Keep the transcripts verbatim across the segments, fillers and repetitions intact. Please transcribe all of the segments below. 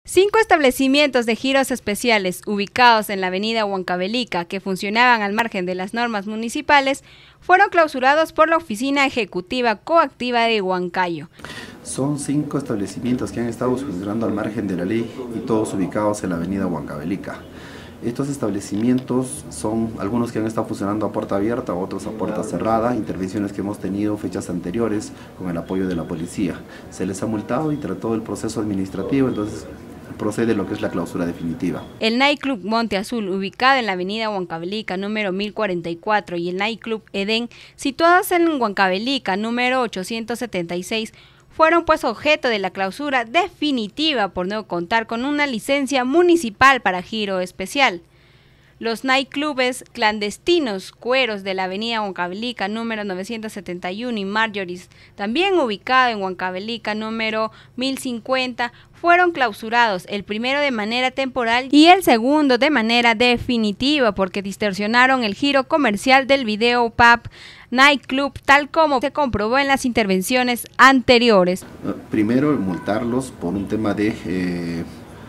Cinco establecimientos de giros especiales ubicados en la avenida Huancavelica que funcionaban al margen de las normas municipales fueron clausurados por la Oficina Ejecutiva Coactiva de Huancayo. Son cinco establecimientos que han estado funcionando al margen de la ley y todos ubicados en la avenida Huancavelica. Estos establecimientos son algunos que han estado funcionando a puerta abierta, otros a puerta cerrada, intervenciones que hemos tenido fechas anteriores con el apoyo de la policía. Se les ha multado y trató el proceso administrativo, entonces procede lo que es la clausura definitiva. El Nightclub Monte Azul, ubicado en la avenida Huancavelica número mil cuarenta y cuatro, y el Nightclub Edén, situados en Huancavelica número ochocientos setenta y seis, fueron pues objeto de la clausura definitiva por no contar con una licencia municipal para giro especial. Los nightclubes clandestinos Cueros de la avenida Huancavelica número novecientos setenta y uno y Marjorie's, también ubicado en Huancavelica número mil cincuenta, fueron clausurados, el primero de manera temporal y el segundo de manera definitiva porque distorsionaron el giro comercial del video pub nightclub, tal como se comprobó en las intervenciones anteriores. Primero, multarlos por un tema de eh,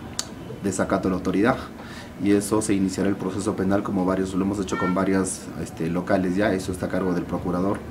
desacato a la autoridad. Y eso se iniciará el proceso penal, como varios lo hemos hecho con varios este, locales ya, eso está a cargo del procurador.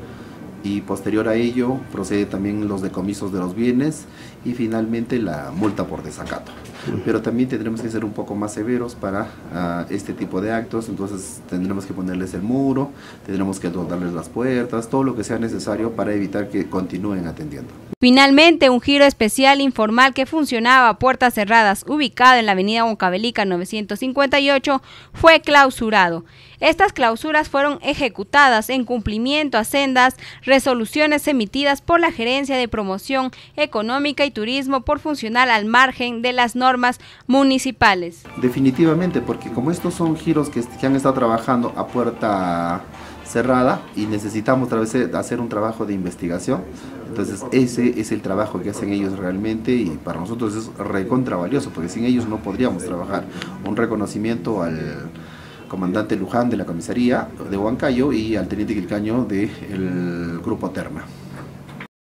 Y posterior a ello procede también los decomisos de los bienes y finalmente la multa por desacato. Pero también tendremos que ser un poco más severos para uh, este tipo de actos, entonces tendremos que ponerles el muro, tendremos que darles las puertas, todo lo que sea necesario para evitar que continúen atendiendo. Finalmente, un giro especial informal que funcionaba a puertas cerradas, ubicado en la avenida Huancavelica novecientos cincuenta y ocho, fue clausurado. Estas clausuras fueron ejecutadas en cumplimiento a sendas resoluciones emitidas por la Gerencia de Promoción Económica y Turismo por funcionar al margen de las normas municipales. Definitivamente, porque como estos son giros que, que han estado trabajando a puerta cerrada y necesitamos otra vez hacer un trabajo de investigación, entonces ese es el trabajo que hacen ellos realmente y para nosotros es recontra valioso porque sin ellos no podríamos trabajar. Un reconocimiento al comandante Luján de la comisaría de Huancayo y al teniente Quilcaño del grupo Terna.